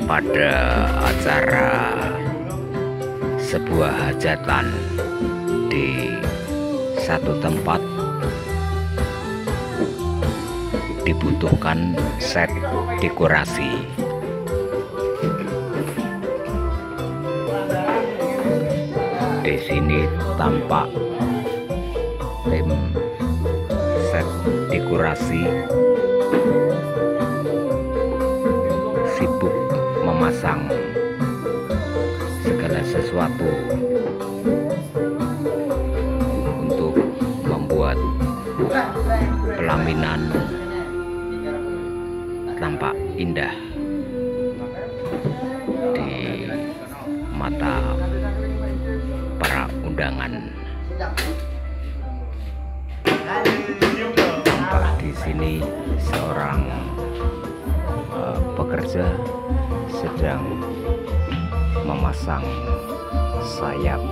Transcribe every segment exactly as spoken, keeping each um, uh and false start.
pada acara sebuah hajatan di satu tempat dibutuhkan set dekorasi. Di sini tampak tim set dekorasi sibuk memasang segala sesuatu untuk membuat pelaminan tampak indah di mata para undangan. Tampak di sini seorang uh, pekerja sedang memasang sayap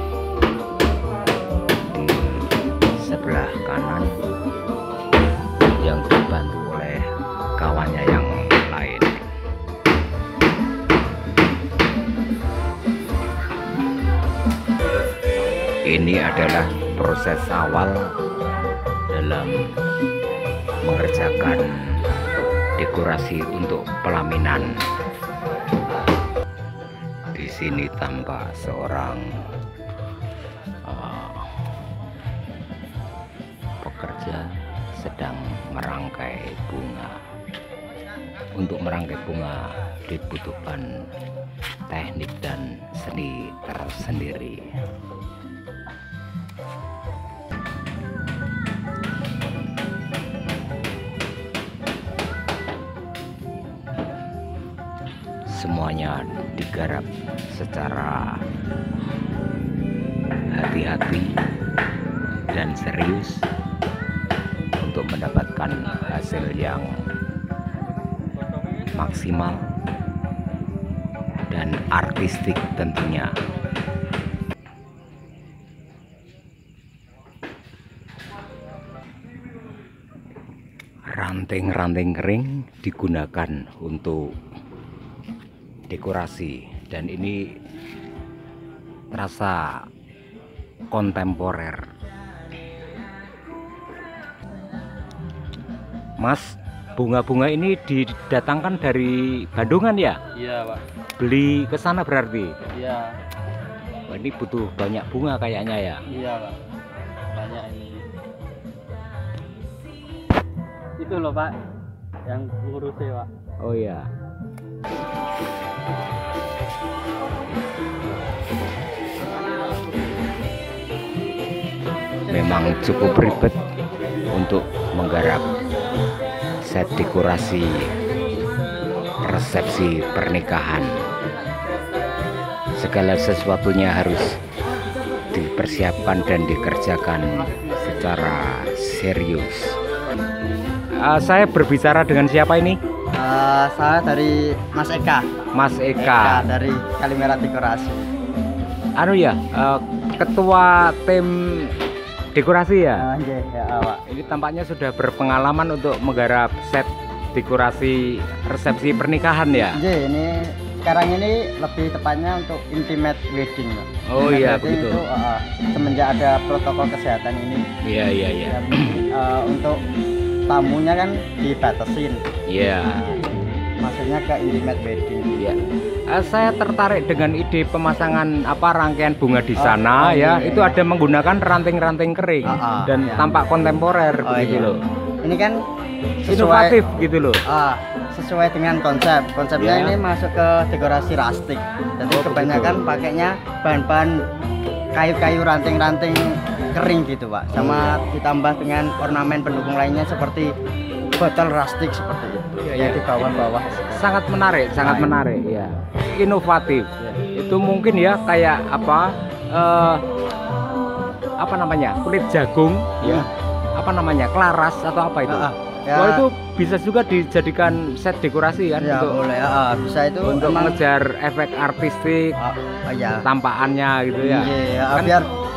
di sebelah kanan yang dibantu oleh kawannya yang lain. Ini adalah proses awal dalam mengerjakan dekorasi untuk pelaminan. Di sini tampak seorang uh, pekerja sedang merangkai bunga. Untuk merangkai bunga dibutuhkan teknik dan seni tersendiri. Semuanya digarap secara hati-hati dan serius untuk mendapatkan hasil yang maksimal dan artistik tentunya. Ranting-ranting kering digunakan untuk dekorasi dan ini terasa kontemporer. Mas, bunga-bunga ini didatangkan dari Bandungan ya? Iya, Pak. Beli ke sana berarti? Iya. Wah, ini butuh banyak bunga kayaknya ya? Iya, Pak. Banyak ini. Itu loh, Pak, yang ngurusnya, Pak. Oh iya. Memang cukup ribet untuk menggarap set dekorasi resepsi pernikahan. Segala sesuatunya harus dipersiapkan dan dikerjakan secara serius. Uh, saya berbicara dengan siapa ini? Uh, saya dari Mas Eka. Mas Eka, Eka dari Kalimera Dekorasi. Anu ya, uh, ketua tim dekorasi ya? Uh, yeah, ya, Pak. Ini tampaknya sudah berpengalaman untuk menggarap set dekorasi resepsi pernikahan ya? Iya, ini sekarang ini lebih tepatnya untuk intimate wedding, Pak. Oh intimate iya wedding begitu. Itu, uh, semenjak ada protokol kesehatan ini. Iya iya iya. Ya, uh, untuk tamunya kan dibatasin. Iya. Maksudnya ke intimate wedding. Iya. Uh, saya tertarik dengan ide pemasangan apa rangkaian bunga di sana oh, oh, ya. iya, Itu iya. ada menggunakan ranting-ranting kering oh, oh, dan iya. tampak kontemporer Oh, begitu iya. loh. Ini kan sesuai, Inovatif gitu loh. ah, sesuai dengan konsep. Konsepnya Ya. ini masuk ke dekorasi rustic. Jadi Oh, kebanyakan begitu. pakainya bahan-bahan kayu-kayu ranting-ranting kering gitu, Pak. Sama ditambah dengan ornamen pendukung lainnya seperti botol rustic seperti itu. Ya, Ya, ya. di bawah-bawah. Sangat menarik, sangat Nah, menarik ya. Inovatif. Ya. Itu mungkin ya kayak apa eh, apa namanya? Kulit jagung ya. Apa namanya? Klaras atau apa itu? Ah, ah. Ya, Wah, itu bisa juga dijadikan set dekorasi kan ya untuk boleh. Ah, bisa itu untuk emang- mengejar efek artistik ah, ah, ya. tampakannya gitu ya. Iya, Kan- biar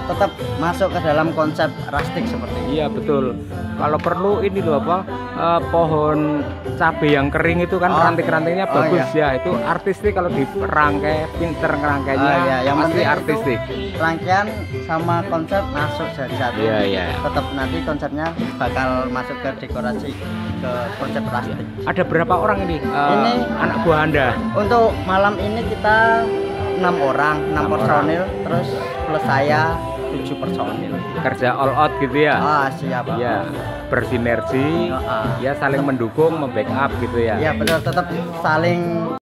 tetap masuk ke dalam konsep rustic seperti ini. Iya betul. Kalau perlu ini loh apa eh, pohon cabai yang kering itu kan Oh. ranting-rantingnya Oh, bagus iya. ya. Itu artistik kalau dirangkai, pinter ngerangkainya. Ah, iya, yang pasti penting itu artistik. Rangkaian sama konsep masuk jadi satu. Iya iya. Tetap nanti konsepnya bakal masuk ke dekorasi ke konsep rustic. Ada berapa orang ini? eh, Ini anak buah Anda. untuk malam ini kita enam orang, enam Enam personil, terus plus saya tujuh personil. Kerja all out gitu ya. Ah siap. Pak. Ya, bersinergi, Ah. ya saling mendukung, membackup gitu ya. Ya betul, tetap saling